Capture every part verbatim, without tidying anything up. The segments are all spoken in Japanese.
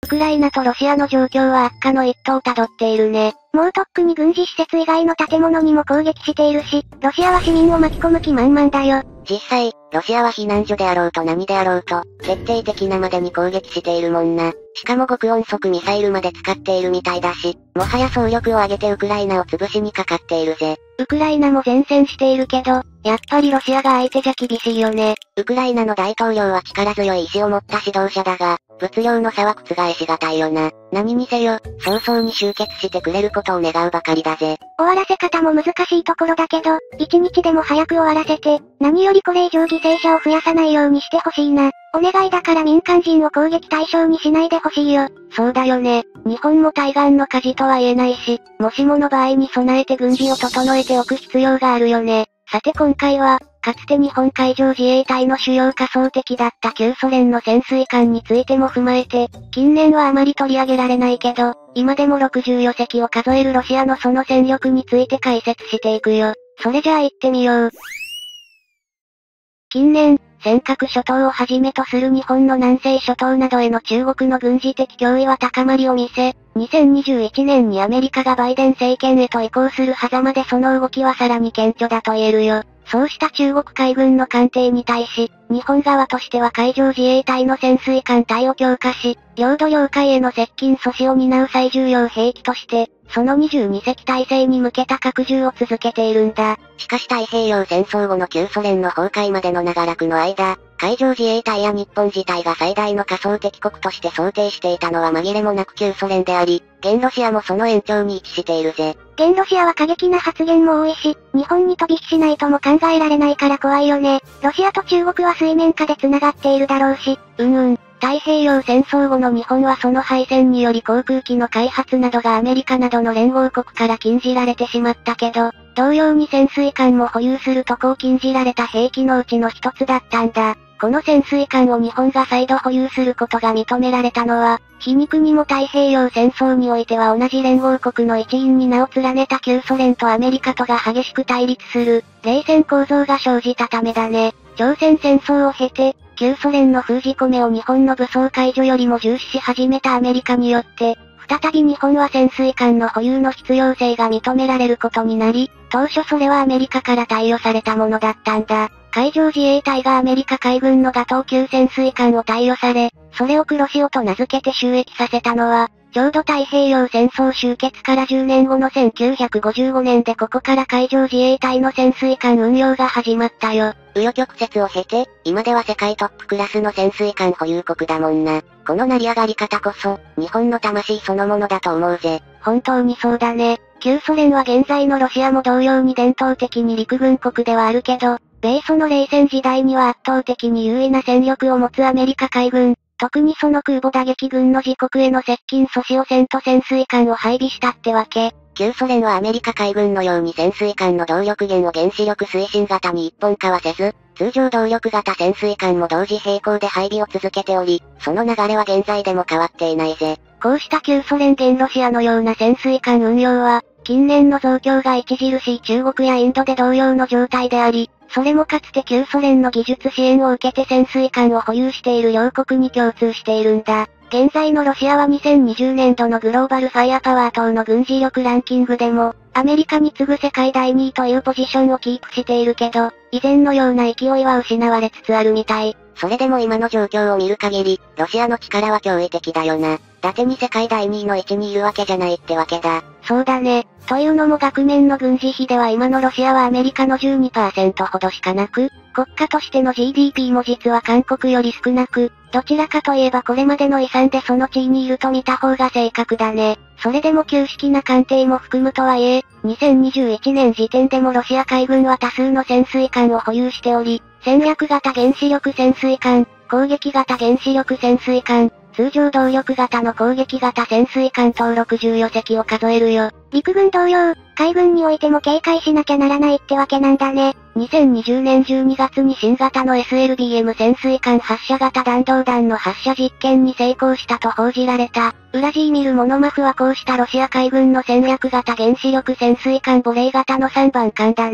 ウクライナとロシアの状況は悪化の一途をたどっているね。 もうとっくに軍事施設以外の建物にも攻撃しているし、ロシアは市民を巻き込む気満々だよ。 実際、ロシアは避難所であろうと何であろうと、徹底的なまでに攻撃しているもんな。しかも極音速ミサイルまで使っているみたいだし、もはや総力を挙げてウクライナを潰しにかかっているぜ。 ウクライナも善戦しているけど、やっぱりロシアが相手じゃ厳しいよね。 ウクライナの大統領は力強い意志を持った指導者だが、物量の差は覆しがたいよな。何にせよ、早々に終結してくれることを願うばかりだぜ。 終わらせ方も難しいところだけど、一日でも早く終わらせて、何よりこれ以上犠牲者を増やさないようにしてほしいな。お願いだから民間人を攻撃対象にしないでほしいよ。 そうだよね。日本も対岸の火事とは言えないし、もしもの場合に備えて軍備を整えておく必要があるよね。さて今回は、かつて日本海上自衛隊の主要仮想敵だった旧ソ連の潜水艦についても踏まえて、近年はあまり取り上げられないけど、今でもろくじゅうよ隻を数えるロシアのその戦力について解説していくよ。それじゃあ行ってみよう。近年、尖閣諸島をはじめとする日本の南西諸島などへの中国の軍事的脅威は高まりを見せ、にせんにじゅういちねんにアメリカがバイデン政権へと移行する狭間でその動きはさらに顕著だと言えるよ。そうした中国海軍の艦艇に対し、日本側としては海上自衛隊の潜水艦隊を強化し、領土領海への接近阻止を担う最重要兵器として、そのにじゅうに隻体制に向けた拡充を続けているんだ。 しかし太平洋戦争後の旧ソ連の崩壊までの長らくの間、海上自衛隊や日本自体が最大の仮想敵国として想定していたのは紛れもなく旧ソ連であり、現ロシアもその延長に位置しているぜ。 現ロシアは過激な発言も多いし、日本に飛び火しないとも考えられないから怖いよね。ロシアと中国は水面下で繋がっているだろうし。 うんうん。太平洋戦争後の日本はその敗戦により航空機の開発などがアメリカなどの連合国から禁じられてしまったけど、同様に潜水艦も保有するとこを禁じられた兵器のうちの一つだったんだ。この潜水艦を日本が再度保有することが認められたのは、皮肉にも太平洋戦争においては同じ連合国の一員に名を連ねた旧ソ連とアメリカとが激しく対立する、冷戦構造が生じたためだね。朝鮮戦争を経て、旧ソ連の封じ込めを日本の武装解除よりも重視し始めたアメリカによって、再び日本は潜水艦の保有の必要性が認められることになり、当初それはアメリカから貸与されたものだったんだ。海上自衛隊がアメリカ海軍のガトー級潜水艦を貸与され、それを黒潮と名付けて収益させたのは、ちょうど太平洋戦争終結からじゅうねんごのせんきゅうひゃくごじゅうごねんでここから海上自衛隊の潜水艦運用が始まったよ。 紆余曲折を経て、今では世界トップクラスの潜水艦保有国だもんな。この成り上がり方こそ、日本の魂そのものだと思うぜ。 本当にそうだね。旧ソ連は現在のロシアも同様に伝統的に陸軍国ではあるけど、米ソの冷戦時代には圧倒的に優位な戦力を持つアメリカ海軍、特にその空母打撃群の自国への接近阻止をせんと潜水艦を配備したってわけ。 旧ソ連はアメリカ海軍のように潜水艦の動力源を原子力推進型に一本化はせず、通常動力型潜水艦も同時並行で配備を続けており、その流れは現在でも変わっていないぜ。 こうした旧ソ連現ロシアのような潜水艦運用は、近年の増強が著しい中国やインドで同様の状態であり、それもかつて旧ソ連の技術支援を受けて潜水艦を保有している両国に共通しているんだ。現在のロシアはにせんにじゅうねんどのグローバルファイアパワー等の軍事力ランキングでも、アメリカに次ぐ世界だいにいというポジションをキープしているけど、以前のような勢いは失われつつあるみたい。 それでも今の状況を見る限り、ロシアの力は驚異的だよな。伊達に世界だいにいの位置にいるわけじゃないってわけだ。 そうだね。というのも額面の軍事費では今のロシアはアメリカの じゅうにパーセント ほどしかなく、国家としての ジーディーピー も実は韓国より少なく、どちらかといえばこれまでの遺産でその地位にいると見た方が正確だね。それでも旧式な艦艇も含むとはいえ、にせんにじゅういちねん時点でもロシア海軍は多数の潜水艦を保有しており、戦略型原子力潜水艦、攻撃型原子力潜水艦、通常動力型の攻撃型潜水艦等ろくじゅうよ隻を数えるよ。 陸軍同様、海軍においても警戒しなきゃならないってわけなんだね。 にせんにじゅうねんじゅうにがつに新型の エスエルビーエム 潜水艦発射型弾道弾の発射実験に成功したと報じられた。ウラジーミル・モノマフはこうしたロシア海軍の戦略型原子力潜水艦ボレー型のさんばん艦だね。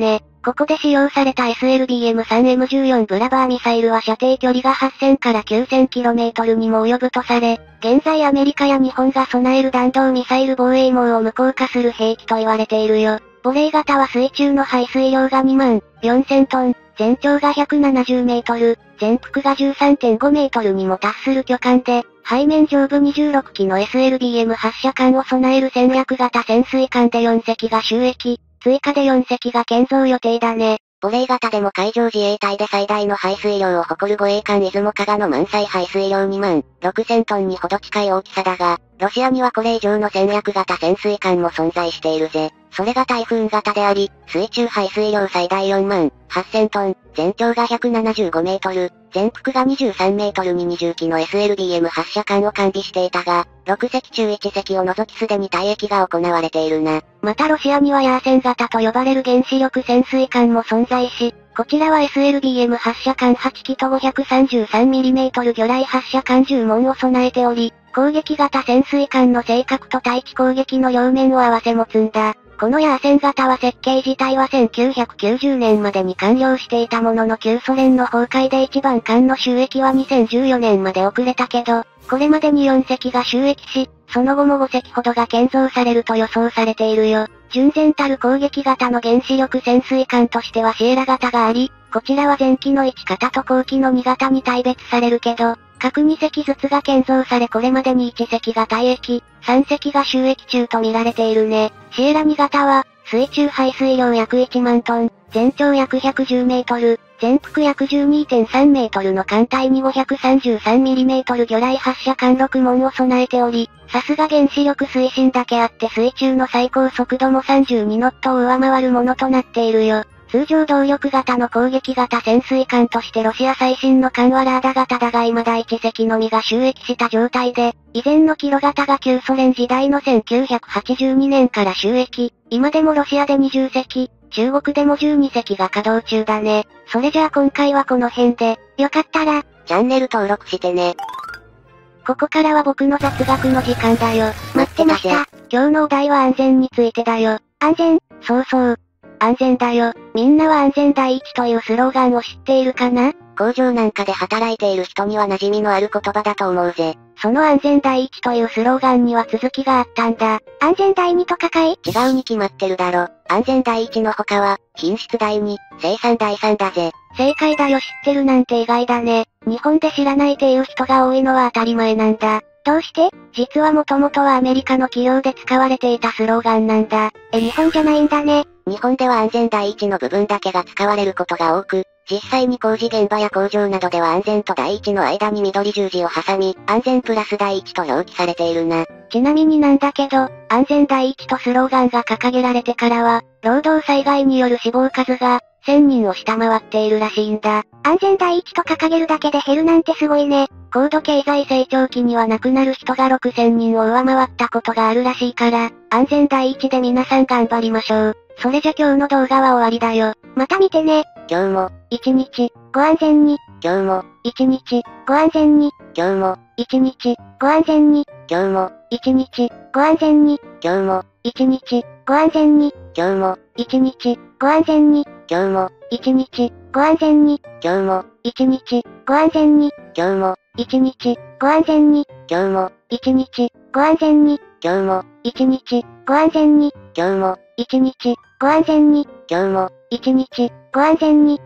ここで使用された エスエルビーエムスリーエムじゅうよん ブラバーミサイルは射程距離がはっせんからきゅうせんキロメートルにも及ぶとされ、現在アメリカや日本が備える弾道ミサイル防衛網を無効化する兵器と言われているよ。ボレー型は水中の排水量がにまんよんせんトン、全長がひゃくななじゅうメートル、全幅が じゅうさんてんごメートルにも達する巨艦で、背面上部にじゅうろくきの エスエルビーエム 発射管を備える戦略型潜水艦でよん隻が就役、追加でよん隻が建造予定だね。 ボレー型でも海上自衛隊で最大の排水量を誇る護衛艦出雲加賀の満載排水量にまんろくせんトンにほど近い大きさだが、ロシアにはこれ以上の戦略型潜水艦も存在しているぜ。それがタイフーン型であり、水中排水量最大よんまんはっせんトン、全長がひゃくななじゅうごメートル、全幅がにじゅうさんメートルににじゅうきの エスエルビーエム 発射管を完備していたが、ろく隻中いち隻を除きすでに退役が行われているな。 またロシアにはヤーセン型と呼ばれる原子力潜水艦も存在し、こちらは エスエルビーエム 発射管はちきと ごひゃくさんじゅうさんミリメートル 魚雷発射管じゅう門を備えており、攻撃型潜水艦の性格と対地攻撃の両面を合わせ持つんだ。このヤーセン型は設計自体はせんきゅうひゃくきゅうじゅうねんまでに完了していたものの旧ソ連の崩壊で一番艦の就役はにせんじゅうよねんまで遅れたけど、これまでによん隻が就役し、その後もご隻ほどが建造されると予想されているよ。純然たる攻撃型の原子力潜水艦としてはシエラ型があり、こちらは前期のいち型と後期のに型に大別されるけど、各に隻ずつが建造されこれまでにいち隻が退役、さん隻が就役中と見られているね。シエラに型は、水中排水量約いちまんトン、全長約ひゃくじゅうメートル、全幅約 じゅうにてんさんメートルの艦隊に ごひゃくさんじゅうさんミリメートル 魚雷発射管ろく門を備えており、さすが原子力推進だけあって水中の最高速度もさんじゅうにノットを上回るものとなっているよ。通常動力型の攻撃型潜水艦としてロシア最新の艦はラーダ型だが未だいち隻のみが就役した状態で、以前のキロ型が旧ソ連時代のせんきゅうひゃくはちじゅうにねんから就役、今でもロシアでにじゅう隻、中国でもじゅうに隻が稼働中だね。それじゃあ今回はこの辺で、よかったら、 チャンネル登録してね。 ここからは僕の雑学の時間だよ。 待ってました。 今日のお題は安全についてだよ。 安全？ そうそう。安全だよ。みんなは安全第一というスローガンを知っているかな？ 工場なんかで働いている人には馴染みのある言葉だと思うぜ。 その安全第一というスローガンには続きがあったんだ。 安全第二とかかい？ 違うに決まってるだろ。安全第一の他は、品質第二、生産第三だぜ。 正解だよ。知ってるなんて意外だね。日本で知らないっていう人が多いのは当たり前なんだ。 どうして？ 実はもともとはアメリカの企業で使われていたスローガンなんだ。 え、日本じゃないんだね。 日本では安全第一の部分だけが使われることが多く、実際に工事現場や工場などでは安全と第一の間に緑十字を挟み、安全プラス第一と表記されているな。 ちなみになんだけど、安全第一とスローガンが掲げられてからは、労働災害による死亡数が、せんにんを下回っているらしいんだ。 安全第一と掲げるだけで減るなんてすごいね。 高度経済成長期には亡くなる人がろくせんにんを上回ったことがあるらしいから、安全第一で皆さん頑張りましょう。それじゃ今日の動画は終わりだよ。 また見てね。 今日も、 一日、 ご安全に。 今日も、 一日、 ご安全に。 今日も、 一日、 ご安全に。 今日も、 一日、 ご安全に。 今日も、 一日、 ご安全に。 今日も、 一日、 ご安全に。 今日も、 一日、 ご安全に。 今日も、 一日、 ご安全に。 今日も、 一日、 ご安全に。 今日も、 一日、 ご安全に。 今日も、 一日、 ご安全に。 今日も、 一日、 ご安全に。 今日も、 一日、 ご安全に。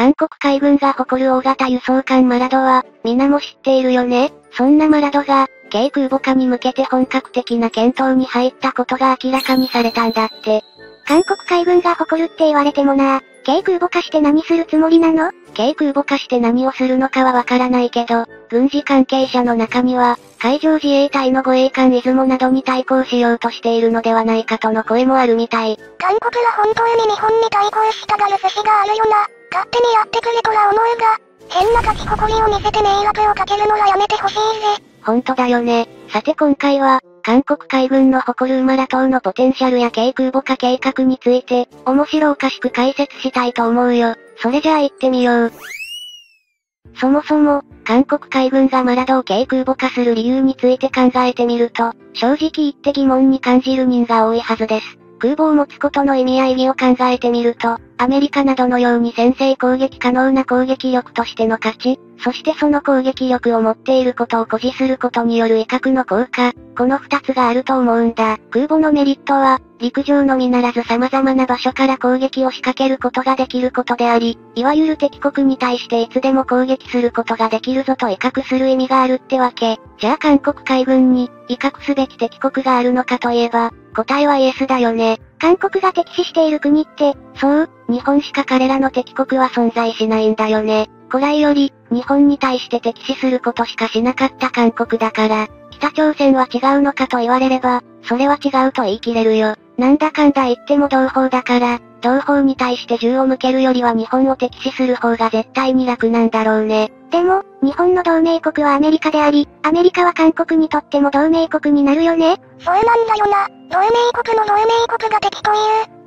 韓国海軍が誇る大型輸送艦マラドは、皆も知っているよね。そんなマラドが、軽空母化に向けて本格的な検討に入ったことが明らかにされたんだって。 韓国海軍が誇るって言われてもな、軽空母化して何するつもりなの？ 軽空母化して何をするのかはわからないけど、軍事関係者の中には、海上自衛隊の護衛艦出雲などに対抗しようとしているのではないかとの声もあるみたい。 韓国は本当に日本に対抗したがる節があるよな。勝手にやってくれとは思うが、変な勝ち誇りを見せて迷惑をかけるのはやめてほしいぜ。 ほんとだよね。さて今回は、韓国海軍の誇る馬ラ島のポテンシャルや軽空母化計画について、面白おかしく解説したいと思うよ。それじゃあ行ってみよう。そもそも、韓国海軍がマラドを軽空母化する理由について考えてみると、正直言って疑問に感じる人が多いはずです。空母を持つことの意味や意義を考えてみると、アメリカなどのように先制攻撃可能な攻撃力としての価値、そしてその攻撃力を持っていることを誇示することによる威嚇の効果、この二つがあると思うんだ。空母のメリットは、陸上のみならず様々な場所から攻撃を仕掛けることができることであり、いわゆる敵国に対していつでも攻撃することができるぞと威嚇する意味があるってわけ。じゃあ韓国海軍に、威嚇すべき敵国があるのかといえば、答えはイエスだよね。 韓国が敵視している国って、 そう、日本しか彼らの敵国は存在しないんだよね。古来より、日本に対して敵視することしかしなかった韓国だから、北朝鮮は違うのかと言われれば、それは違うと言い切れるよ。なんだかんだ言っても同胞だから、同胞に対して銃を向けるよりは日本を敵視する方が絶対に楽なんだろうね。 でも、日本の同盟国はアメリカであり、アメリカは韓国にとっても同盟国になるよね？ そうなんだよな。同盟国の同盟国が敵という、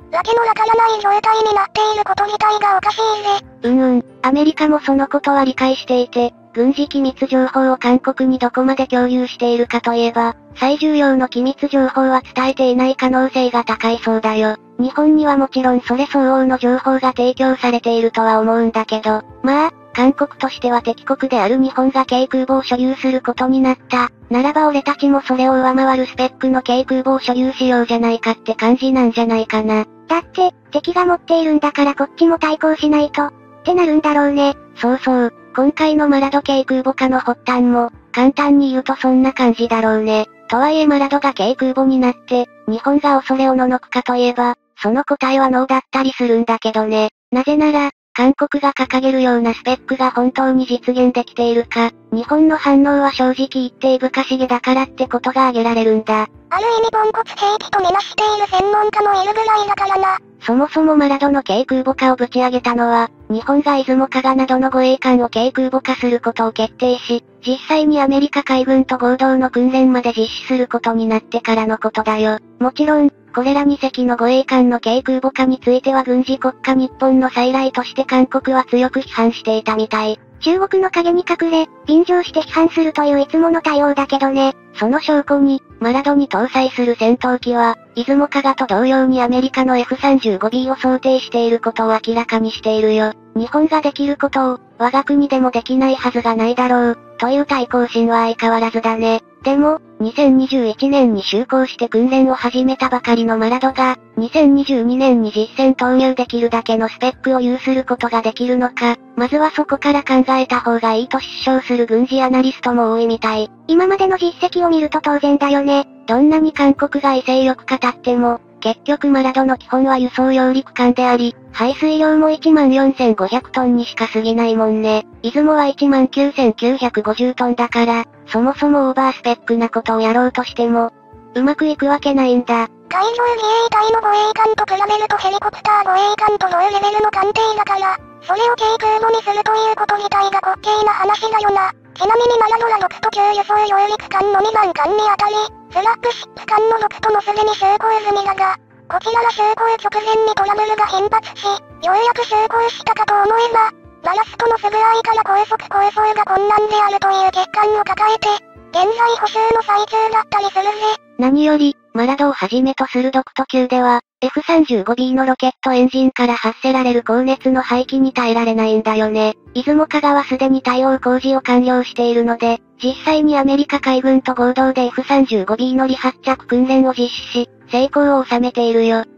わけのわからない状態になっていること自体がおかしいぜ。 うんうん、アメリカもそのことは理解していて、軍事機密情報を韓国にどこまで共有しているかといえば、最重要の機密情報は伝えていない可能性が高いそうだよ。日本にはもちろんそれ相応の情報が提供されているとは思うんだけど、まあ、韓国としては敵国である日本が軽空母を所有することになった。ならば俺たちもそれを上回るスペックの軽空母を所有しようじゃないかって感じなんじゃないかな。 だって、敵が持っているんだからこっちも対抗しないと、ってなるんだろうね。 そうそう、今回のマラド軽空母化の発端も、簡単に言うとそんな感じだろうね。とはいえマラドが軽空母になって、日本が恐れおののくかといえば、その答えはノーだったりするんだけどね。なぜなら、韓国が掲げるようなスペックが本当に実現できているか、日本の反応は正直言っていぶかしげだからってことが挙げられるんだ。 ある意味ポンコツ兵器とみなしている専門家もいるぐらいだからな。 そもそもマラドの軽空母化をぶち上げたのは、日本が出雲加賀などの護衛艦を軽空母化することを決定し、実際にアメリカ海軍と合同の訓練まで実施することになってからのことだよ。もちろん、これらに隻の護衛艦の軽空母化については軍事国家日本の再来として韓国は強く批判していたみたい。 中国の影に隠れ、便乗して批判するといういつもの対応だけどね。 その証拠に、マラドに搭載する戦闘機は、出雲加賀と同様にアメリカの エフさんじゅうごビー を想定していることを明らかにしているよ。日本ができることを、我が国でもできないはずがないだろう、という対抗心は相変わらずだね。でも、にせんにじゅういちねんに就航して訓練を始めたばかりのマラドが、にせんにじゅうにねんに実戦投入できるだけのスペックを有することができるのか、まずはそこから考えた方がいいと失笑する軍事アナリストも多いみたい。 今までの実績を見ると当然だよね。 どんなに韓国が威勢よく語っても、結局マラドの基本は輸送揚陸艦であり、排水量も いちまんよんせんごひゃくトンにしか過ぎないもんね。出雲は いちまんきゅうせんきゅうひゃくごじゅうトンだから、そもそもオーバースペックなことをやろうとしても、うまくいくわけないんだ。 海上自衛隊の護衛艦と比べるとヘリコプター護衛艦と同レベルの艦艇だから、それを軽空母にするということ自体が滑稽な話だよな。ちなみにマラドはろくときゅう輸送揚陸艦のにばん艦にあたり、スラップシップ艦のろくともすでに就航済みだが、こちらは就航直前にトラブルが頻発し、ようやく就航したかと思えば、バラストの不具合から高速高層が困難であるという欠陥を抱えて、現在補修の最中だったりするぜ。 何より、マラドをはじめとするろくときゅうでは、エフさんじゅうごビー のロケットエンジンから発せられる高熱の排気に耐えられないんだよね。出雲加賀はすでに対応工事を完了しているので、実際にアメリカ海軍と合同で エフさんじゅうごビー の離発着訓練を実施し、成功を収めているよ。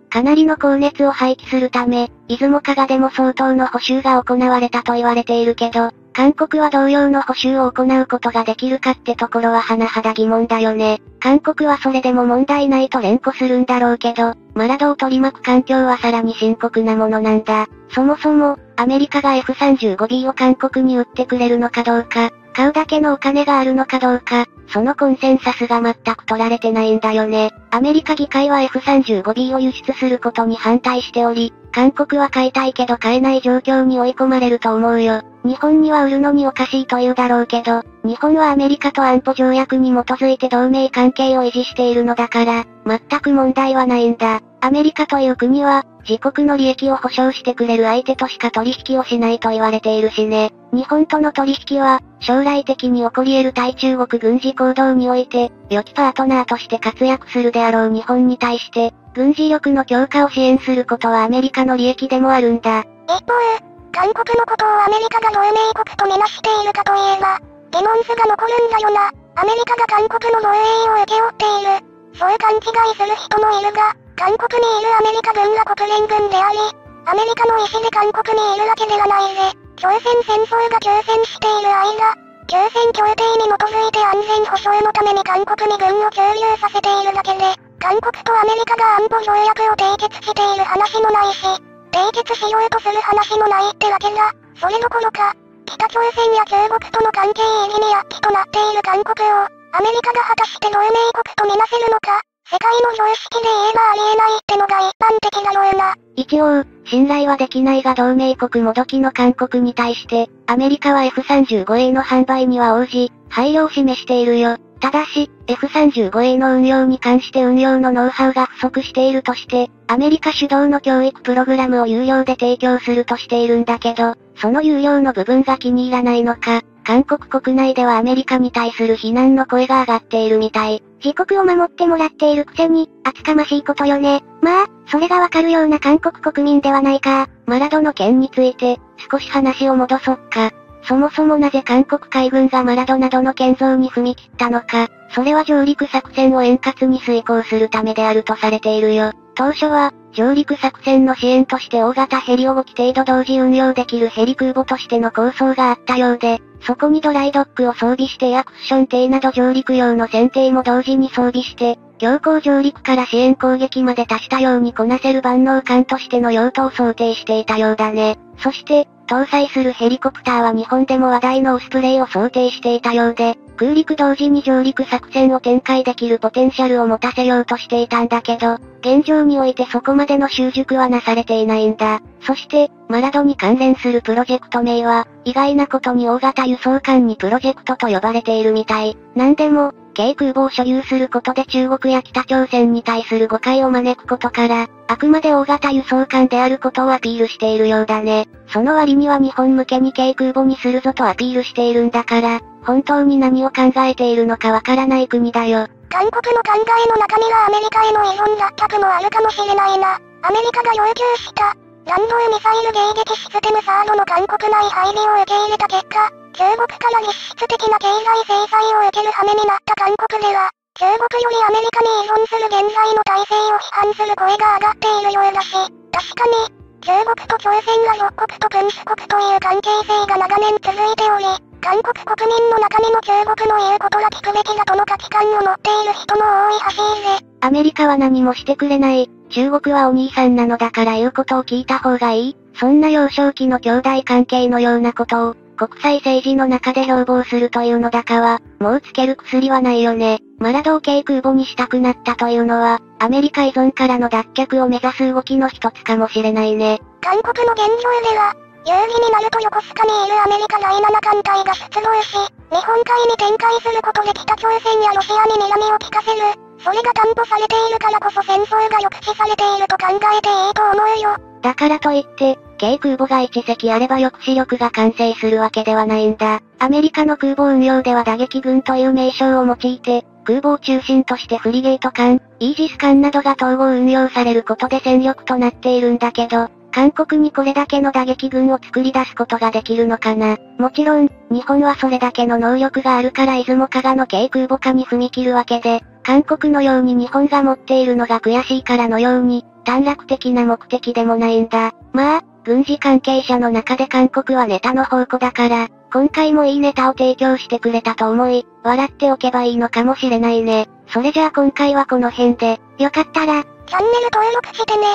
かなりの高熱を排気するため、出雲加賀でも相当の補修が行われたと言われているけど、韓国は同様の補修を行うことができるかってところは甚だ疑問だよね。韓国はそれでも問題ないと連呼するんだろうけど、マラドを取り巻く環境はさらに深刻なものなんだ。そもそも、アメリカが エフさんじゅうごビー を韓国に売ってくれるのかどうか、買うだけのお金があるのかどうか、そのコンセンサスが全く取られてないんだよね。アメリカ議会は エフさんじゅうごビー を輸出することに反対しており、韓国は買いたいけど買えない状況に追い込まれると思うよ。日本には売るのにおかしいと言うだろうけど、日本はアメリカと安保条約に基づいて同盟関係を維持しているのだから、全く問題はないんだ。アメリカという国は、自国の利益を保証してくれる相手としか取引をしないと言われているしね。日本との取引は、将来的に起こり得る対中国軍事行動において、良きパートナーとして活躍するであろう日本に対して、軍事力の強化を支援することはアメリカの利益でもあるんだ。 一方、韓国のことをアメリカが同盟国とみなしているかといえば、疑問符が残るんだよな。アメリカが韓国の防衛を請け負っている。そう勘違いする人もいるが、韓国にいるアメリカ軍が国連軍であり、アメリカの意思で韓国にいるわけではないぜ。朝鮮戦争が休戦している間、休戦協定に基づいて安全保障のために韓国に軍を駐留させているだけで、韓国とアメリカが安保条約を締結している話もないし、締結しようとする話もないってわけだ。それどころか、北朝鮮や中国との関係維持に躍起となっている韓国を、アメリカが果たして同盟国とみなせるのか、世界の常識で言えばありえないってのが一般的だろうな。 一応、信頼はできないが同盟国もどきの韓国に対して、アメリカは エフさんじゅうごエー の販売には応じ、配慮を示しているよ。ただし、エフさんじゅうごエー の運用に関して運用のノウハウが不足しているとして、アメリカ主導の教育プログラムを有料で提供するとしているんだけど、その有料の部分が気に入らないのか、韓国国内ではアメリカに対する非難の声が上がっているみたい。 自国を守ってもらっているくせに、厚かましいことよね。まあ、それがわかるような韓国国民ではないか。 マラドの件について、少し話を戻そっか。そもそもなぜ韓国海軍がマラドなどの建造に踏み切ったのか、それは上陸作戦を円滑に遂行するためであるとされているよ。当初は、上陸作戦の支援として大型ヘリをごき程度同時運用できるヘリ空母としての構想があったようで、そこにドライドックを装備してエアクッション艇など上陸用の船艇も同時に装備して、強行上陸から支援攻撃まで多種多様にこなせる万能艦としての用途を想定していたようだね。そして、搭載するヘリコプターは日本でも話題のオスプレイを想定していたようで、空陸同時に上陸作戦を展開できるポテンシャルを持たせようとしていたんだけど、現状においてそこまでの習熟はなされていないんだ。そして、マラドに関連するプロジェクト名は、意外なことに大型輸送艦にプロジェクトと呼ばれているみたい。なんでも、軽空母を所有することで中国や北朝鮮に対する誤解を招くことから、あくまで大型輸送艦であることをアピールしているようだね。その割には日本向けに軽空母にするぞとアピールしているんだから、本当に何を考えているのかわからない国だよ。 韓国の考えの中身がアメリカへの依存脱却もあるかもしれないな。アメリカが要求した、弾道ミサイル迎撃システムサードの韓国内配備を受け入れた結果、中国から実質的な経済制裁を受ける羽目になった韓国では、中国よりアメリカに依存する現在の体制を批判する声が上がっているようだし、確かに、中国と朝鮮が属国と君主国という関係性が長年続いており、韓国国民の中にも中国の言うことは聞くべきだとの価値観を持っている人も多いらしいぜ。 アメリカは何もしてくれない。中国はお兄さんなのだから言うことを聞いた方がいい。そんな幼少期の兄弟関係のようなことを、国際政治の中で標榜するというのだかは、もうつける薬はないよね。マラドを軽空母にしたくなったというのは、アメリカ依存からの脱却を目指す動きの一つかもしれないね。 韓国の現状では、有利になると横須賀にいるアメリカだいなな艦隊が出動し、日本海に展開することで北朝鮮やロシアに睨みを利かせる。それが担保されているからこそ戦争が抑止されていると考えていいと思うよ。 だからといって、軽空母がいち隻あれば抑止力が完成するわけではないんだ。アメリカの空母運用では打撃群という名称を用いて、空母を中心としてフリゲート艦、イージス艦などが統合運用されることで戦力となっているんだけど、韓国にこれだけの打撃群を作り出すことができるのかな。もちろん、日本はそれだけの能力があるから出雲加賀の軽空母化に踏み切るわけで、韓国のように日本が持っているのが悔しいからのように、 短絡的な目的でもないんだ。まあ、軍事関係者の中で韓国はネタの宝庫だから、今回もいいネタを提供してくれたと思い、笑っておけばいいのかもしれないね。それじゃあ今回はこの辺で、よかったら、 チャンネル登録してね。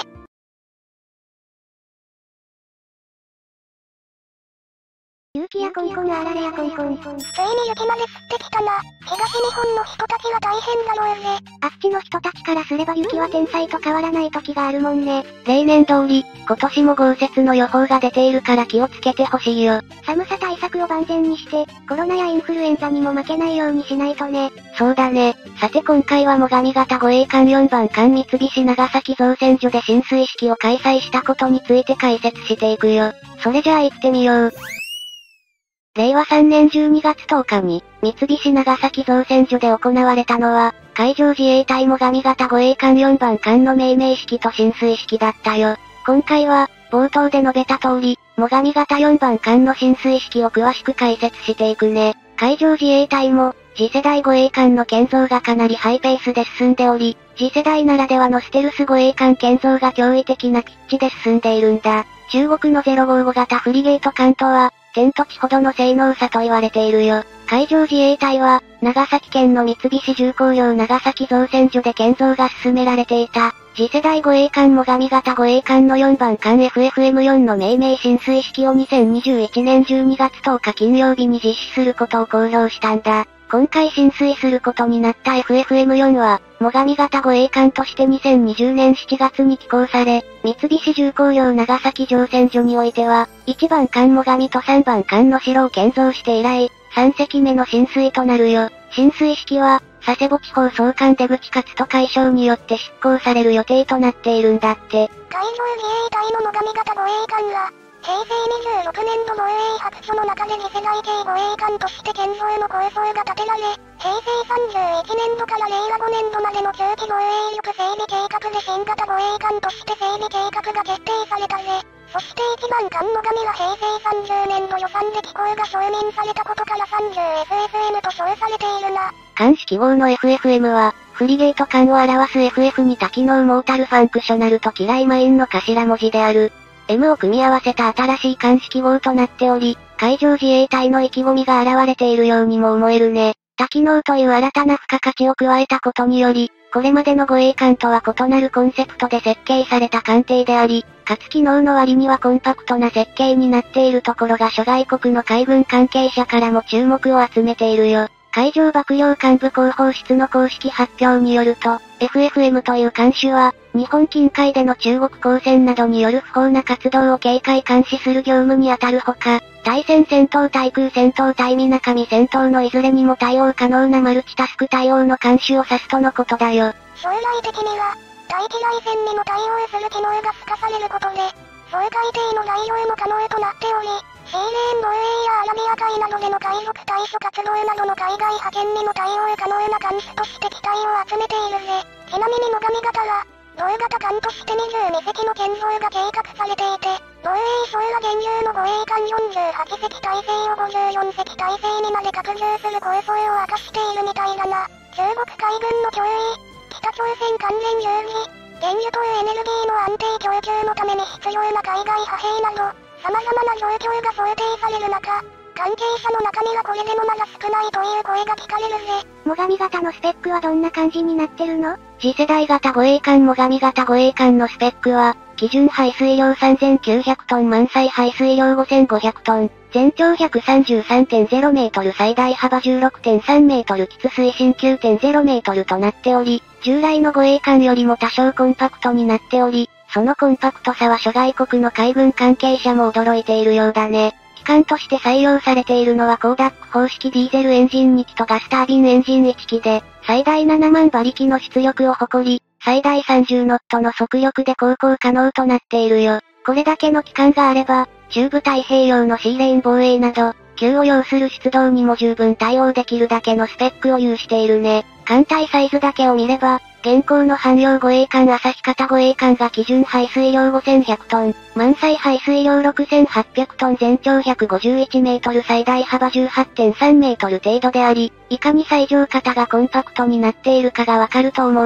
雪やコンコンあられやコンコン。 ついに雪まで降ってきたな。東日本の人たちは大変だろうぜ。 あっちの人たちからすれば雪は天才と変わらない時があるもんね。例年通り、今年も豪雪の予報が出ているから気をつけてほしいよ。寒さ対策を万全にして、コロナやインフルエンザにも負けないようにしないとね。 そうだね。さて今回は最上方護衛艦よんばん艦三菱長崎造船所で進水式を開催したことについて解説していくよ。それじゃあ行ってみよう。れいわさんねんじゅうにがつとおかに、三菱長崎造船所で行われたのは、海上自衛隊最上方護衛艦よんばん艦の命名式と進水式だったよ。今回は、冒頭で述べた通り、最上方よんばん艦の進水式を詳しく解説していくね。海上自衛隊も、次世代護衛艦の建造がかなりハイペースで進んでおり、次世代ならではのステルス護衛艦建造が驚異的なピッチで進んでいるんだ。中国のゼロごじゅうご型フリゲート艦とは、天と地ほどの性能差と言われているよ。海上自衛隊は、長崎県の三菱重工業長崎造船所で建造が進められていた、次世代護衛艦最上方護衛艦のよんばん艦 エフエフエムよん の命名進水式をにせんにじゅういちねんじゅうにがつとおか金曜日に実施することを公表したんだ。今回進水することになった エフエフエムよん は、最上方護衛艦としてにせんにじゅうねんしちがつに寄港され、三菱重工業長崎造船所においては、いちばん艦最上とさんばん艦の城を建造して以来、さんせきめの進水となるよ。進水式は、佐世保地方総監出口勝人海将によって執行される予定となっているんだって。 海上自衛隊の最上方護衛艦が、平成にじゅうろくねん度防衛白書の中で次世代系護衛艦として建造の構想が立てられ、平成さんじゅういちねんどかられいわごねんどまでの中期防衛力整備計画で新型護衛艦として整備計画が決定されたぜ。そしていちばん艦最上は平成さんじゅうねんど予算で寄港が承認されたことから さんじゅうエフエフエム と称されているな。 艦式号の エフエフエム は、フリゲート艦を表す エフエフ に多機能モータルファンクショナルと機雷マインの頭文字である。M を組み合わせた新しい艦式号となっており、海上自衛隊の意気込みが現れているようにも思えるね。多機能という新たな付加価値を加えたことにより、これまでの護衛艦とは異なるコンセプトで設計された艦艇であり、かつ機能の割にはコンパクトな設計になっているところが諸外国の海軍関係者からも注目を集めているよ。海上幕僚監部広報室の公式発表によると、エフエフエム という艦種は、日本近海での中国公船などによる不法な活動を警戒監視する業務に当たるほか、対戦戦闘対空戦闘対水上戦闘のいずれにも対応可能なマルチタスク対応の艦種を指すとのことだよ。 将来的には、対機雷戦にも対応する機能が付加されることで、総海底の来用も可能となっており、シーレーン防衛やアラビア海などでの海賊対処活動などの海外派遣にも対応可能な艦種として期待を集めているぜ。ちなみに最上方は、同型艦としてにじゅうにせきの建造が計画されていて、防衛省は現有の護衛艦よんじゅうはちせき体制をごじゅうよんせき体制にまで拡充する構想を明かしているみたいだな。中国海軍の脅威、北朝鮮関連有事、原油とエネルギーの安定供給のために必要な海外派兵など、様々な状況が想定される中、関係者の中にはこれでもまだ少ないという声が聞かれるぜ。 最上型のスペックはどんな感じになってるの？ 次世代型護衛艦最上型護衛艦のスペックは、基準排水量さんぜんきゅうひゃくトン満載排水量ごせんごひゃくトン、全長 ひゃくさんじゅうさんてんゼロメートル最大幅 じゅうろくてんさんメートル喫水深 きゅうてんゼロメートルとなっており、従来の護衛艦よりも多少コンパクトになっており、そのコンパクトさは諸外国の海軍関係者も驚いているようだね。機関として採用されているのはコーダック方式ディーゼルエンジンにきとガスタービンエンジンいちきで、最大ななまんばりきの出力を誇り、最大さんじゅうノットの速力で航行可能となっているよ。これだけの機関があれば、中部太平洋のシーレーン防衛など、急を要する出動にも十分対応できるだけのスペックを有しているね。艦隊サイズだけを見れば、現行の汎用護衛艦旭方護衛艦が基準排水量ごせんひゃくトン、満載排水量ろくせんはっぴゃくトン全長ひゃくごじゅういちメートル最大幅 じゅうはちてんさんメートル程度であり、いかに最上型がコンパクトになっているかがわかると思うよ。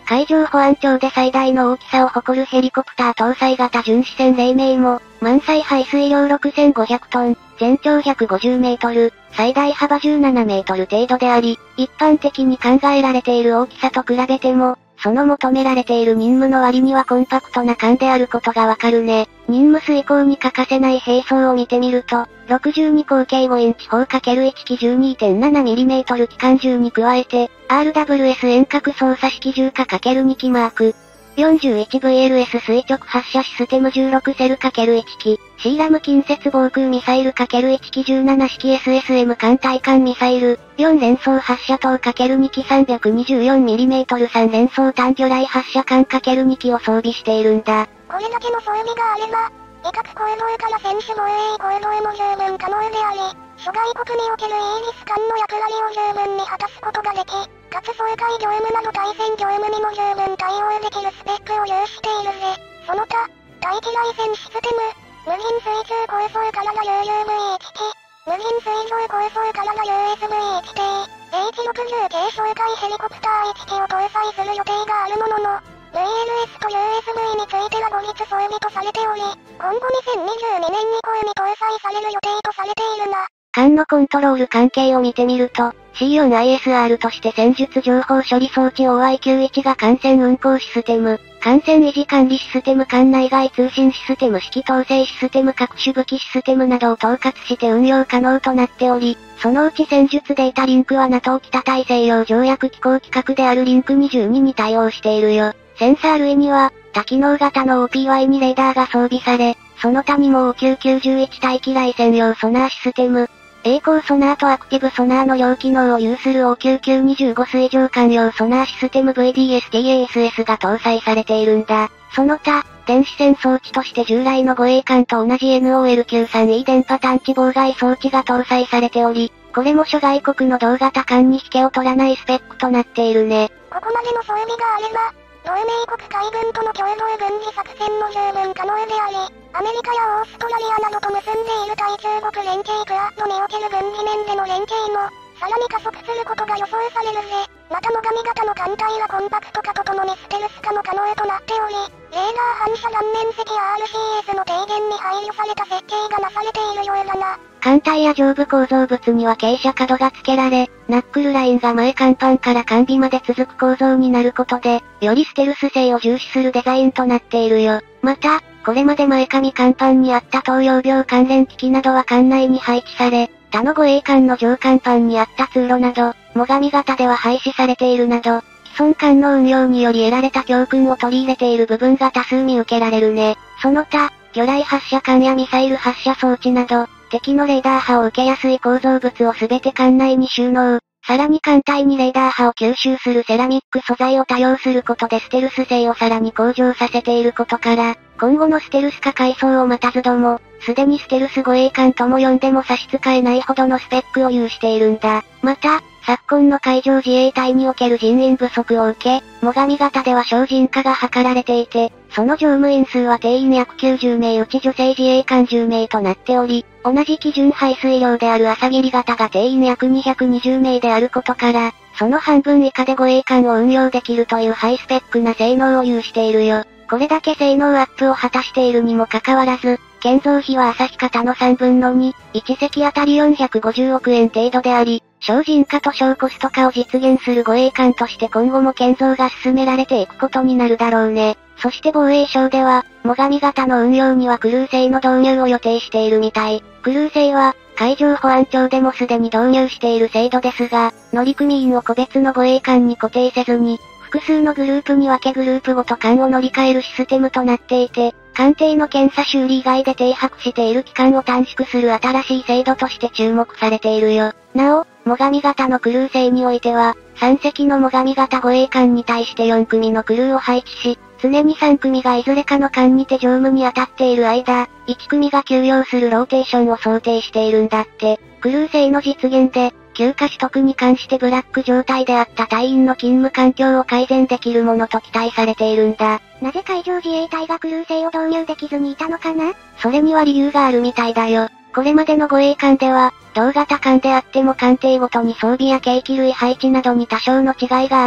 海上保安庁で最大の大きさを誇るヘリコプター搭載型巡視船黎明も、満載排水量ろくせんごひゃくトン、全長ひゃくごじゅうメートル、最大幅じゅうななメートル程度であり、一般的に考えられている大きさと比べても、その求められている任務の割にはコンパクトな艦であることがわかるね。任務遂行に欠かせない兵装を見てみると、ろくじゅうに口径ごインチ フォーかけるいち 機 じゅうにてんななミリメートル 機関銃に加えて、アールダブリューエス 遠隔操作式銃火 ×に 機マーク。よんじゅういちブイエルエス 垂直発射システムじゅうろくセル ×いち 機、シーラム近接防空ミサイル ×いち 機じゅうなな式 エスエスエム 艦対艦ミサイル、よん連装発射塔 ×に 機 さんびゃくにじゅうよんミリメートル さん連装単魚雷発射艦 ×に 機を装備しているんだ。 これだけの装備があれば、威嚇行動から専守防衛行動も十分可能であり、諸外国におけるイーリス艦の役割を十分に果たすことができ、かつ掃海業務など対戦業務にも十分対応できるスペックを有しているぜ。その他、対機雷戦システム、無人水中高層からの ユーユーブイいち 機、無人水上高層からの ユーエスブイいち 艇、エイチろくじゅう 系掃海ヘリコプターいち機を搭載する予定があるものの、ブイエルエス と ユーエスブイ については後日装備とされており、今後にせんにじゅうにねん以降に搭載される予定とされているな。 艦のコントロール関係を見てみると、シーフォーアイエスアール として戦術情報処理装置 オーアイきゅうじゅういち が艦船運航システム、艦船維持管理システム艦内外通信システム指揮統制システム各種武器システムなどを統括して運用可能となっており、そのうち戦術データリンクは ナトー 北大西洋条約機構規格であるリンクにじゅうにに対応しているよ。センサー類には、多機能型の オーピーワイ にレーダーが装備され、その他にも オーきゅうきゅういち 対機雷専用ソナーシステム、栄光ソナーとアクティブソナーの両機能を有する オーきゅうきゅうにじゅうご 水上艦用ソナーシステム ブイディーエスティーエーエスエス が搭載されているんだ。その他、電子戦装置として従来の護衛艦と同じ エヌオーエルきゅうじゅうさんイー 電波探知妨害装置が搭載されており、これも諸外国の同型艦に引けを取らないスペックとなっているね。 ここまでの装備があれば、同盟国海軍との共同軍事作戦も十分可能であり、アメリカやオーストラリアなどと結んでいる対中国連携クアッドにおける軍事面での連携も、さらに加速することが予想されるぜ。また最上型の艦隊はコンパクト化とともにステルス化も可能となっており、レーダー反射断面積や アールシーエス の低減に配慮された設計がなされているようだな。 艦体や上部構造物には傾斜角が付けられ、ナックルラインが前甲板から艦尾まで続く構造になることで、よりステルス性を重視するデザインとなっているよ。また、これまで前上甲板にあった投用病関連機器などは艦内に配置され、他の護衛艦の上甲板にあった通路など、最上型では廃止されているなど、既存艦の運用により得られた教訓を取り入れている部分が多数見受けられるね。その他、魚雷発射管やミサイル発射装置など、敵のレーダー波を受けやすい構造物をすべて艦内に収納。さらに艦隊にレーダー波を吸収するセラミック素材を多用することでステルス性をさらに向上させていることから、今後のステルス化改装を待たずとも、すでにステルス護衛艦とも呼んでも差し支えないほどのスペックを有しているんだ。また、昨今の海上自衛隊における人員不足を受け、最上型では省人化が図られていて、その乗務員数は定員約きゅうじゅうめいうち女性自衛官じゅうめいとなっており、同じ基準排水量である朝霧型が定員約にひゃくにじゅうめいであることから、その半分以下で護衛艦を運用できるというハイスペックな性能を有しているよ。これだけ性能アップを果たしているにもかかわらず、建造費は朝日型のさんぶんのに、いち隻あたりよんひゃくごじゅうおくえん程度であり、省人化と小コスト化を実現する護衛艦として今後も建造が進められていくことになるだろうね。そして防衛省では、最上型の運用にはクルー制の導入を予定しているみたい。クルー制は、海上保安庁でもすでに導入している制度ですが、乗組員を個別の護衛艦に固定せずに、複数のグループに分けグループごと艦を乗り換えるシステムとなっていて、艦艇の検査修理以外で停泊している期間を短縮する新しい制度として注目されているよ。なお、最上型のクルー制においては、さん隻の最上型護衛艦に対してよんくみのクルーを配置し、常にさんくみがいずれかの艦にて乗務に当たっている間、いちくみが休養するローテーションを想定しているんだって。クルー制の実現で、休暇取得に関してブラック状態であった隊員の勤務環境を改善できるものと期待されているんだ。 なぜ海上自衛隊がクルー制を導入できずにいたのかな？ それには理由があるみたいだよ。これまでの護衛艦では、同型艦であっても艦艇ごとに装備や計器類配置などに多少の違いがあり、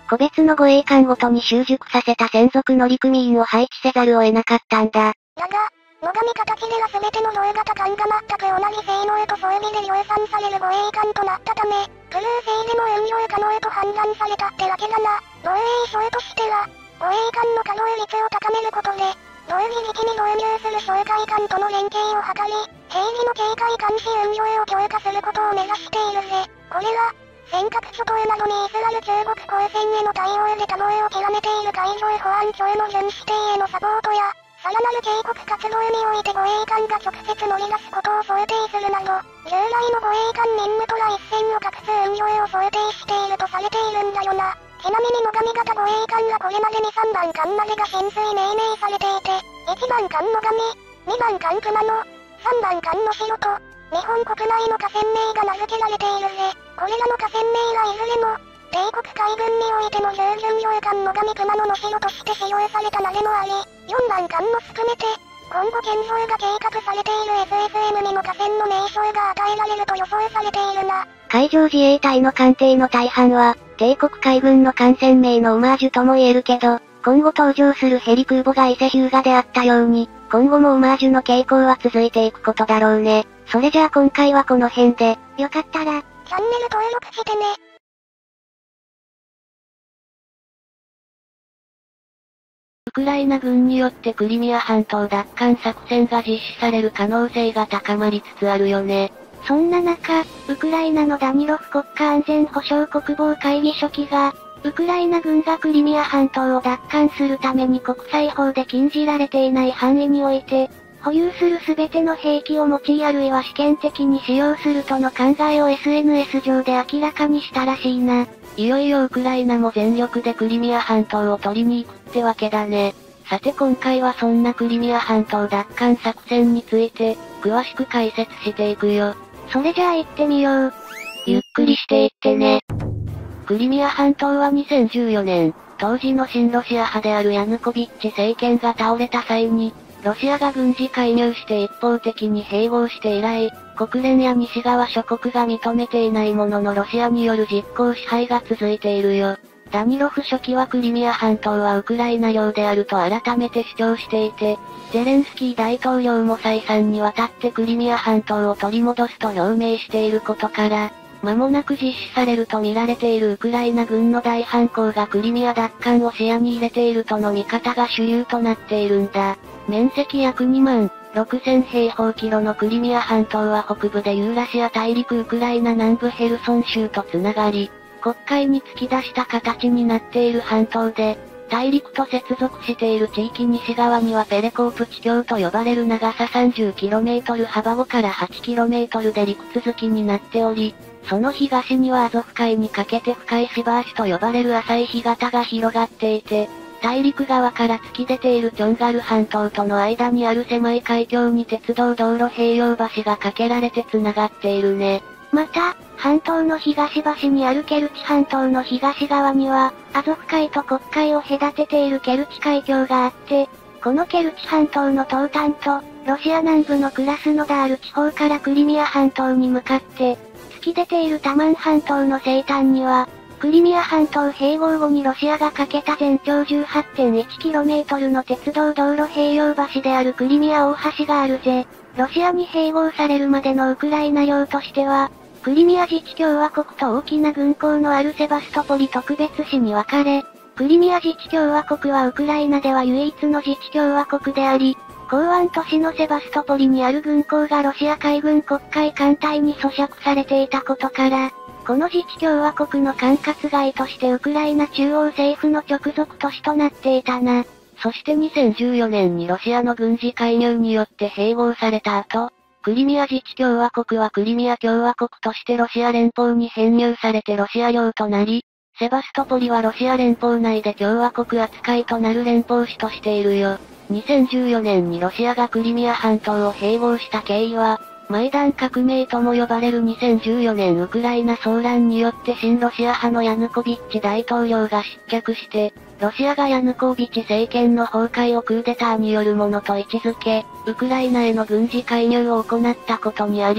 個別の護衛艦ごとに習熟させた専属乗組員を配置せざるを得なかったんだ。 だが、最上形では全ての同型艦が全く同じ性能と装備で量産される護衛艦となったため、クルー制でも運用可能と判断されたってわけだな。防衛省としては、護衛艦の稼働率を高めることで、同時期に導入する哨戒艦との連携を図り、平時の警戒監視運用を強化することを目指しているぜ。これは、尖閣諸島などにイスラル中国公船への対応で多忙を極めている海上保安庁の巡視艇へのサポートや、さらなる警告活動において護衛艦が直接乗り出すことを想定するなど、従来の護衛艦任務とは一線を画す運用を想定しているとされているんだよな。ちなみに最上型護衛艦はこれまでにさんばん艦までが浸水命名されていて、いちばん艦最上、にばん艦熊野、さんばん艦能代と、日本国内の河川名が名付けられているぜ。これらの河川名はいずれも、帝国海軍においての従軍用艦最上熊野能代として使用された名でもあり、よんばん艦も含めて、今後建造が計画されている エスエスエム にも河川の名称が与えられると予想されているな。 海上自衛隊の艦艇の大半は、帝国海軍の艦船名のオマージュとも言えるけど、今後登場するヘリ空母が伊勢日向であったように、今後もオマージュの傾向は続いていくことだろうね。それじゃあ今回はこの辺で、よかったら、 チャンネル登録してね。 ウクライナ軍によってクリミア半島奪還作戦が実施される可能性が高まりつつあるよね。 そんな中、ウクライナのダニロフ国家安全保障国防会議書記が、ウクライナ軍がクリミア半島を奪還するために国際法で禁じられていない範囲において、保有するすべての兵器を用いあるいは試験的に使用するとの考えを エスエヌエス 上で明らかにしたらしいな。 いよいよウクライナも全力でクリミア半島を取りに行くってわけだね。さて今回はそんなクリミア半島奪還作戦について、詳しく解説していくよ。 それじゃあ行ってみよう。 ゆっくりしていってね。クリミア半島はにせんじゅうよねん、当時の親ロシア派であるヤヌコビッチ政権が倒れた際に、ロシアが軍事介入して一方的に併合して以来、国連や西側諸国が認めていないもののロシアによる実効支配が続いているよ。ダニロフ書記はクリミア半島はウクライナ領であると改めて主張していて、ゼレンスキー大統領も再三にわたってクリミア半島を取り戻すと表明していることから、間もなく実施されると見られているウクライナ軍の大反攻がクリミア奪還を視野に入れているとの見方が主流となっているんだ。面積約にまんろくせんへいほうキロのクリミア半島は北部でユーラシア大陸ウクライナ南部ヘルソン州とつながり、黒海に突き出した形になっている半島で、大陸と接続している地域西側にはペレコープ地境と呼ばれる長さ さんじゅっキロメートル 幅ごからはちキロメートルで陸続きになっており、その東にはアゾフ海にかけて深いシバーシと呼ばれる浅い干潟が広がっていて、大陸側から突き出ているチョンガル半島との間にある狭い海峡に鉄道道路併用橋が架けられて繋がっているね。 また、半島の東端にあるケルチ半島の東側には、アゾフ海と黒海を隔てているケルチ海峡があって、このケルチ半島の東端と、ロシア南部のクラスノダール地方からクリミア半島に向かって、突き出ているタマン半島の西端には、クリミア半島併合後にロシアが架けた全長 じゅうはちてんいちキロメートルの鉄道道路併用橋であるクリミア大橋があるぜ。ロシアに併合されるまでのウクライナ領としては、クリミア自治共和国と大きな軍港のあるセバストポリ特別市に分かれ、クリミア自治共和国はウクライナでは唯一の自治共和国であり、港湾都市のセバストポリにある軍港がロシア海軍黒海艦隊に租借されていたことから、この自治共和国の管轄外としてウクライナ中央政府の直属都市となっていたな。 そしてにせんじゅうよねんにロシアの軍事介入によって併合された後、クリミア自治共和国はクリミア共和国としてロシア連邦に編入されてロシア領となり、セバストポリはロシア連邦内で共和国扱いとなる連邦市としているよ。にせんじゅうよねんにロシアがクリミア半島を併合した経緯は、マイダン革命とも呼ばれるにせんじゅうよねんウクライナ騒乱によって親ロシア派のヤヌコビッチ大統領が失脚して、ロシアがヤヌコビッチ政権の崩壊をクーデターによるものと位置づけ、ウクライナへの軍事介入を行ったことにあり、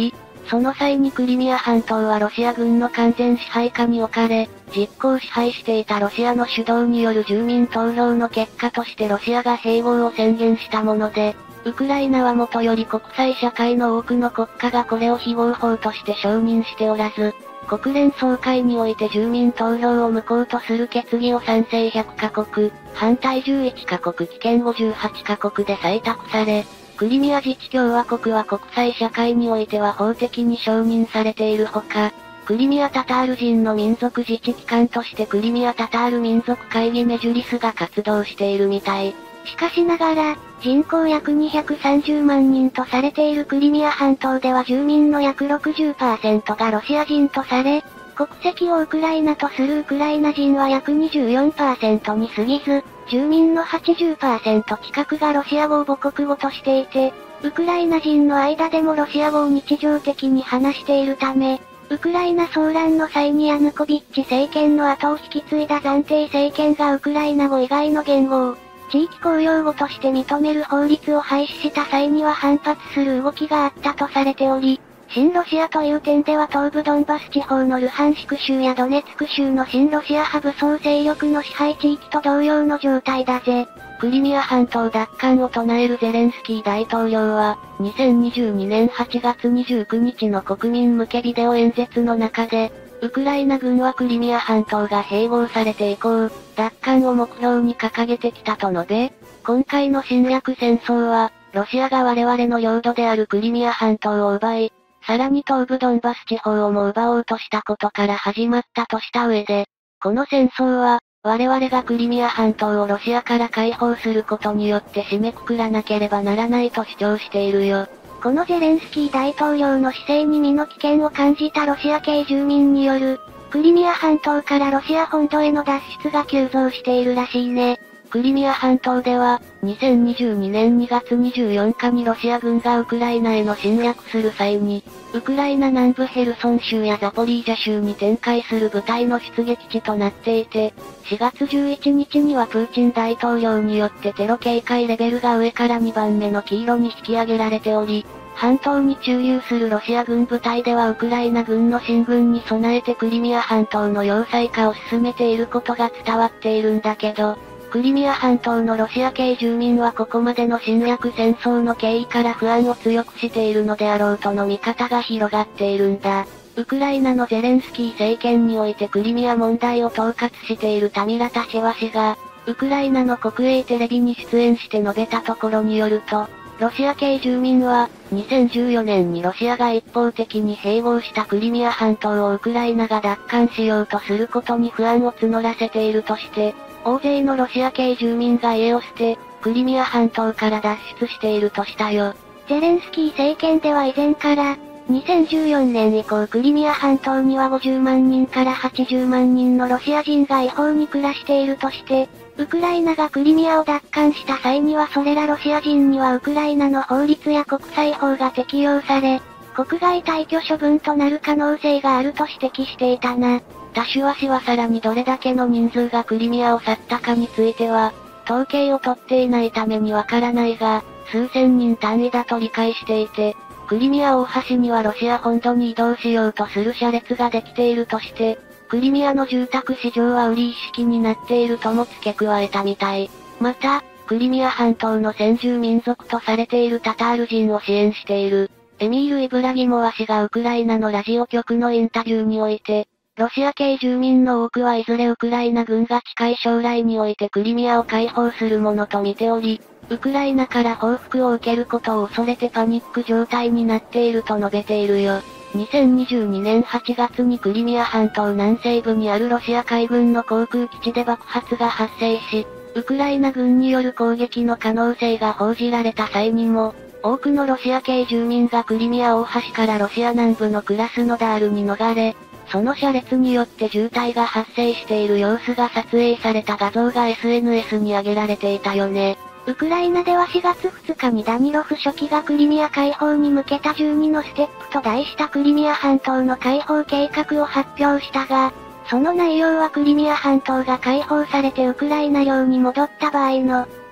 その際にクリミア半島はロシア軍の完全支配下に置かれ、実効支配していたロシアの主導による住民投票の結果としてロシアが併合を宣言したもので、ウクライナはもとより国際社会の多くの国家がこれを非合法として承認しておらず、国連総会において住民投票を無効とする決議を賛成ひゃくカ国、反対じゅういちカ国棄権ごじゅうはちカ国で採択され、クリミア自治共和国は国際社会においては法的に承認されているほか、クリミアタタール人の民族自治機関としてクリミアタタール民族会議メジュリスが活動しているみたい。 しかしながら、人口約にひゃくさんじゅうまんにんとされているクリミア半島では住民の約 ろくじゅっパーセント がロシア人とされ、国籍をウクライナとするウクライナ人は約 にじゅうよんパーセント に過ぎず、住民の はちじゅっパーセント 近くがロシア語を母国語としていて、ウクライナ人の間でもロシア語を日常的に話しているため、ウクライナ騒乱の際にヤヌコビッチ政権の後を引き継いだ暫定政権がウクライナ語以外の言語を地域公用語として認める法律を廃止した際には反発する動きがあったとされており、親ロシアという点では東部ドンバス地方のルハンシク州やドネツク州の親ロシア派武装勢力の支配地域と同様の状態だぜ。 クリミア半島奪還を唱えるゼレンスキー大統領は、にせんにじゅうにねんはちがつにじゅうくにちの国民向けビデオ演説の中で、ウクライナ軍はクリミア半島が併合されて以降、奪還を目標に掲げてきたと述べ、今回の侵略戦争は、ロシアが我々の領土であるクリミア半島を奪い、さらに東部ドンバス地方をも奪おうとしたことから始まったとした上で、この戦争は、我々がクリミア半島をロシアから解放することによって締めくくらなければならないと主張しているよ。 このゼレンスキー大統領の姿勢に身の危険を感じたロシア系住民による、クリミア半島からロシア本土への脱出が急増しているらしいね。 クリミア半島では、にせんにじゅうにねんにがつにじゅうよっかにロシア軍がウクライナへの侵略する際に、ウクライナ南部ヘルソン州やザポリージャ州に展開する部隊の出撃地となっていて、しがつじゅういちにちにはプーチン大統領によってテロ警戒レベルが上からにばんめの黄色に引き上げられており、半島に駐留するロシア軍部隊ではウクライナ軍の進軍に備えてクリミア半島の要塞化を進めていることが伝わっているんだけど、クリミア半島のロシア系住民はここまでの侵略戦争の経緯から不安を強くしているのであろうとの見方が広がっているんだ。ウクライナのゼレンスキー政権においてクリミア問題を統括しているタミラタシェワ氏が、ウクライナの国営テレビに出演して述べたところによると、ロシア系住民は、にせんじゅうよねんにロシアが一方的に併合したクリミア半島をウクライナが奪還しようとすることに不安を募らせているとして、大勢のロシア系住民が家を捨て、クリミア半島から脱出しているとしたよ。 ゼレンスキー政権では以前から、にせんじゅうよねん以降クリミア半島にはごじゅうまんにんからはちじゅうまんにんのロシア人が違法に暮らしているとして、ウクライナがクリミアを奪還した際にはそれらロシア人にはウクライナの法律や国際法が適用され、国外退去処分となる可能性があると指摘していたな。 タシュワ氏はさらにどれだけの人数がクリミアを去ったかについては、統計を取っていないためにわからないが、数千人単位だと理解していて、クリミア大橋にはロシア本土に移動しようとする車列ができているとして、クリミアの住宅市場は売り一式になっているとも付け加えたみたい。また、クリミア半島の先住民族とされているタタール人を支援している、エミール・イブラギモワ氏がウクライナのラジオ局のインタビューにおいて、ロシア系住民の多くはいずれウクライナ軍が近い将来においてクリミアを解放するものと見ており、ウクライナから報復を受けることを恐れてパニック状態になっていると述べているよ。にせんにじゅうにねんはちがつにクリミア半島南西部にあるロシア海軍の航空基地で爆発が発生し、ウクライナ軍による攻撃の可能性が報じられた際にも、多くのロシア系住民がクリミア大橋からロシア南部のクラスノダールに逃れ、その車列によって渋滞が発生している様子が撮影された画像が エスエヌエス に上げられていたよね。 ウクライナではしがつふつかにダニロフ書記がクリミア解放に向けたじゅうにのステップと題したクリミア半島の解放計画を発表したが、その内容はクリミア半島が解放されてウクライナ領に戻った場合の、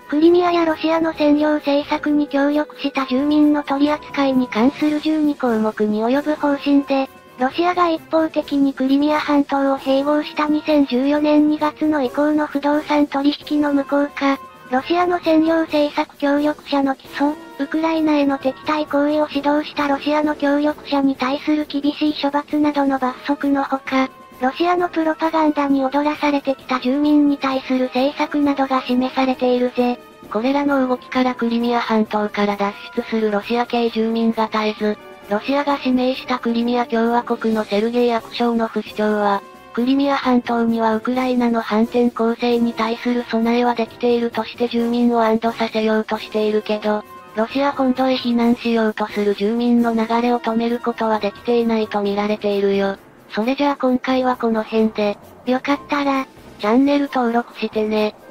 クリミアやロシアの占領政策に協力した住民の取り扱いに関するじゅうにこうもくに及ぶ方針で、ロシアが一方的にクリミア半島を併合したにせんじゅうよねんにがつの以降の不動産取引の無効化、ロシアの占領政策協力者の起訴、ウクライナへの敵対行為を指導したロシアの協力者に対する厳しい処罰などの罰則のほか、ロシアのプロパガンダに踊らされてきた住民に対する政策などが示されているぜ。 これらの動きからクリミア半島から脱出するロシア系住民が絶えず、ロシアが指名したクリミア共和国のセルゲイ役所の副市長は、クリミア半島にはウクライナの反転攻勢に対する備えはできているとして住民を安堵させようとしているけど、ロシア本土へ避難しようとする住民の流れを止めることはできていないと見られているよ。それじゃあ今回はこの辺で、よかったら、チャンネル登録してね。